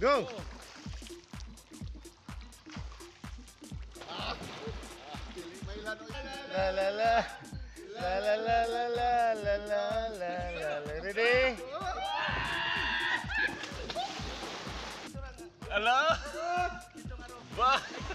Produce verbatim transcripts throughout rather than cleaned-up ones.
Go. La la la. La la la la la la la la la. Ready? Halo. Wah.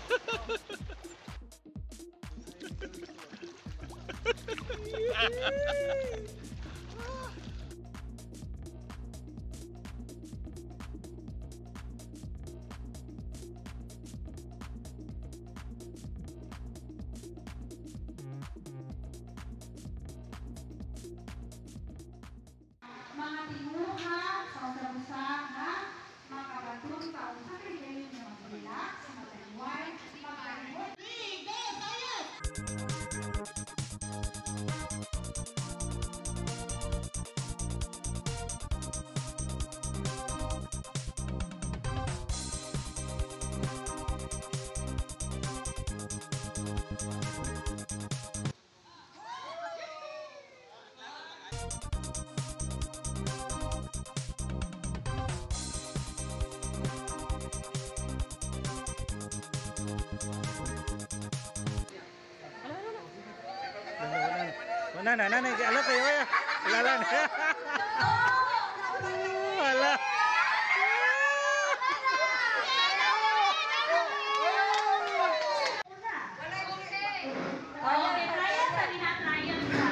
Mga tinuha sa usabusaha, mga kabatong sa usaha kayo yung mga relax, mga taliway, mga taliway. Go, science! Mana na na na alo kayo ya. Lalan. Wala. Oh, trial sa binatrial ka.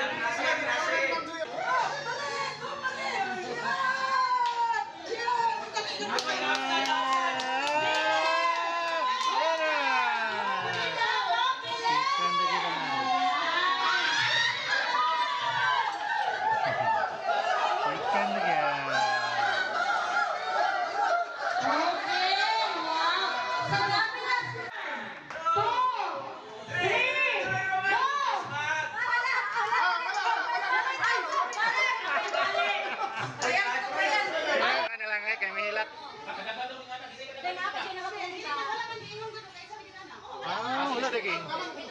Ah, wala daging.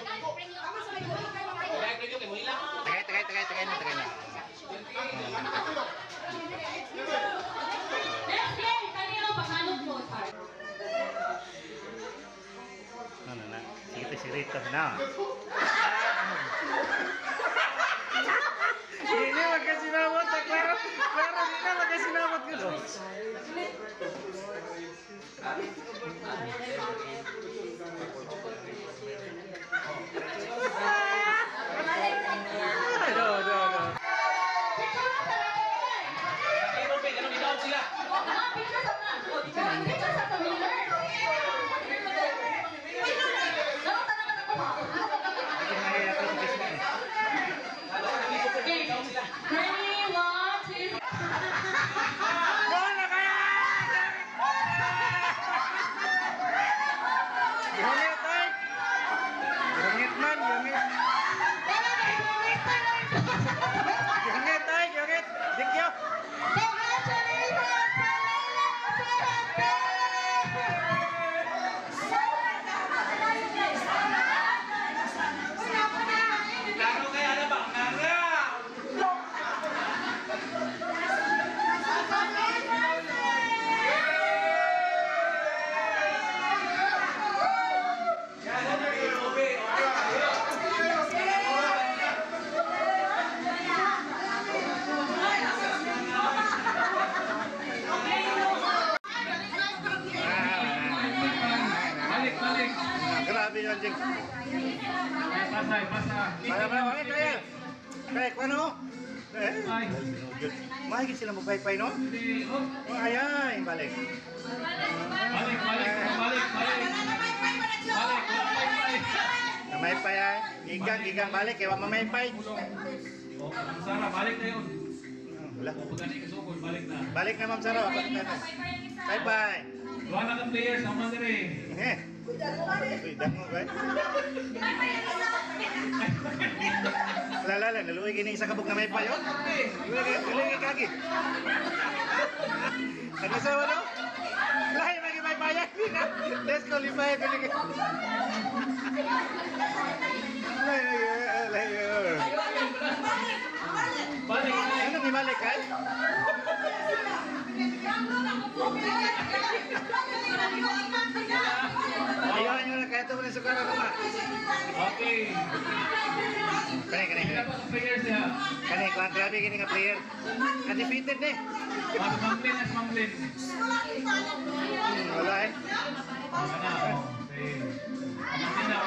Tagay, tagay, tagay, tagay na, tagay na. Ano na? Sige, sirito na. Ini magkasinabot na, klaro. Klaro, hindi na magkasinabot ko. Aduh, aduh, aduh. Grabe yun, Jing. Pasay, pasay. Kaya ba, kaya, kaya. Kaya, kung ano? Eh, mahigit sila mag-pay-pay, no? Oh, ayay, balik. Balik, balik, balik, balik. Balik, balik. Namaypay ay. Gigang, gigang, balik. Kaya mamaypay. Oh, Ma'am Sara, balik na yun. Wala. O, pag ganun kasukol, balik na. Balik na, Ma'am Sara. Bye-bye. Dua na kang players, naman na rin. Eh. Uy, damo ba? Lala, naluwi kini isa kabog na may payo. Luwi kagi. Ano sa wala? Lahi lagi may payo. Let's go lipay bili. Lahi, lahi. Balik, balik. Ano ni balik kan? Kani, kani, Sila kani. po ang players niya. Kani, kuhan grabe kini nga player. Undefeated ni. Mas Mamlin as Mamlin. Hmm, wala eh. Ano na, oh. Sige. Mamlin na.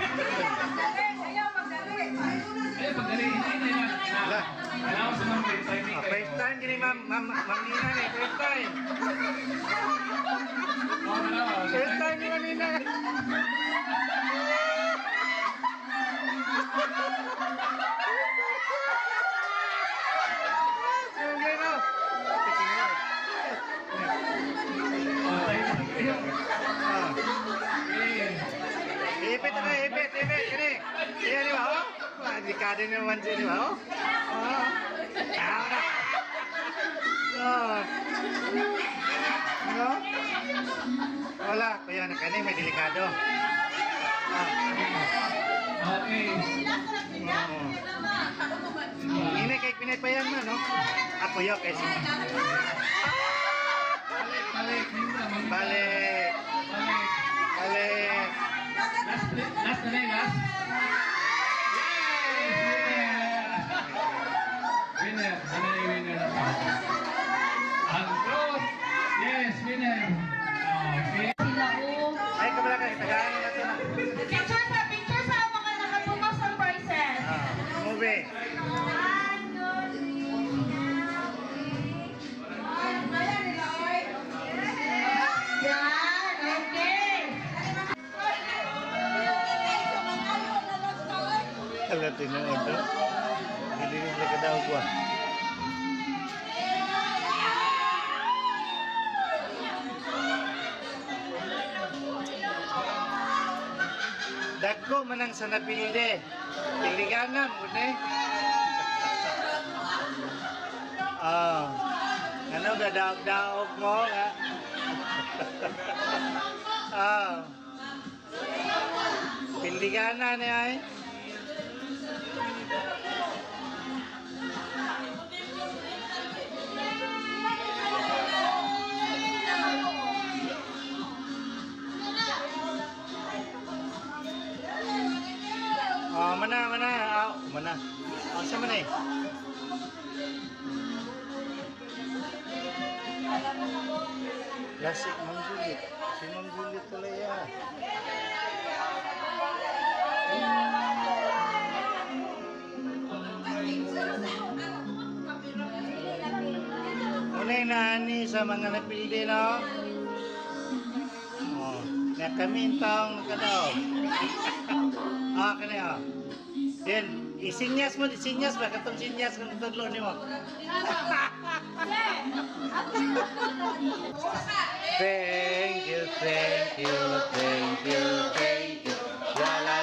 Ayun, pagdali. Hindi na na. Wala. Kailangan sa Mamlin. Timing Oh, kayo. first time gini ma'am, ma'am, ma'am Nina ni, first time. Oo, ano, oh. First time ni ma'am Nina. Sungay no. Oh, timing kayo. Ah. Eh. Ipit na, ipit, ipit, kini. Iya di ba, oh? Ah, di kada naman siya, di ba, oh? Oh. Ah, na. Oh. No? Wala, kaya na kani, may delikado. Ah. Okay. Oo. Ini kay pinapayan man, no? Ako yo kay si. Balik, balik. Minta, mamlin. Balik. Balik. Balik. Last, last na na yung last. Yes! Winner! Ano na yung winner? Ang group! Yes, winner! Okay. Sila po. Ay, kabala kay tagaan na to na. Picture sa picture sa mga nakatumas ng prizes. Ah, movie. One, two, three. Yan, okay. Ala tinuod do. Hindi mo ka daw ko. Dagko manang sa napilde. Piliganan mo ni. Ah. Ano gadaog-daog mo nga? Ah. Piliganan ni ay. Oh, mana mana. Ah, mana. Oh, sa mana eh? Lasik Ma'am Juliet. Si Ma'am Juliet pala yan. Unay nani sa mga napildi, no? Oh, na kami taong nakadaw. Ah, kani ah. Yan, isinyas mo, isinyas ba? Katong sinyas kung tutlo ni mo. Thank you, thank you, thank you, thank you. La la